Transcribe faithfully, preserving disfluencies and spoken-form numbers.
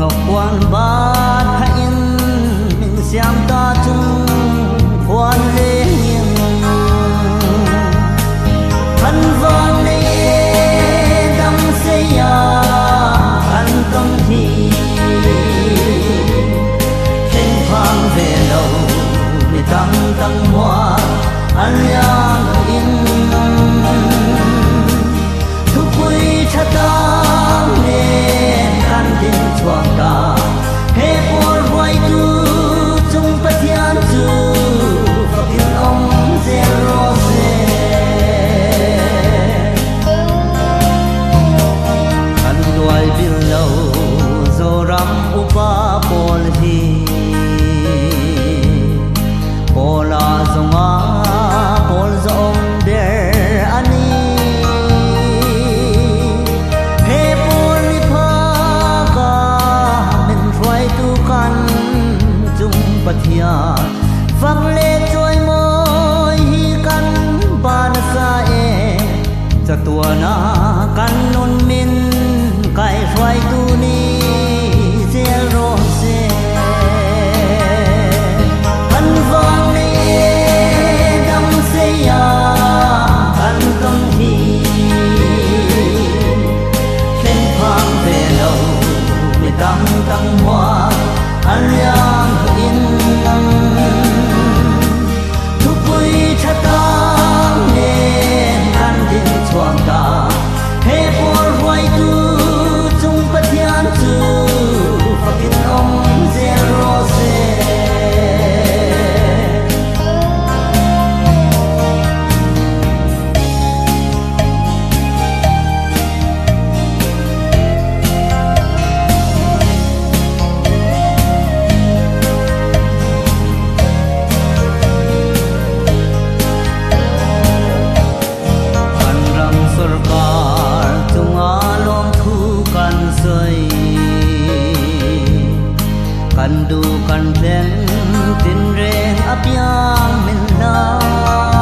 học quan bát hãy in mình xem ta chung quan lễ nghiêng thân vang lễ đắm say ya anh tâm thì khen phang về lâu để tăng tăng hoa anh yang in thu quy cha ta nên căn tin chuang ta he por vai tu chung pathian chu fakin om zero se an duai bil lo zo ram upa pol hi pola zonga pol zong der ani he pol ni pha ka min roi tu kan chung pathia phang le trôi môi hi kan ban sa e cha tua na kan non min kai roi tu ni zero se an vang le dam se ya an tâm hi khen phang về lâu để tăng tăng hoa an yang in thu quy cha ta nên an din chuang ta he por vai tu chung pathian chu fakin om zero se kan du kan len tin reng apiang min la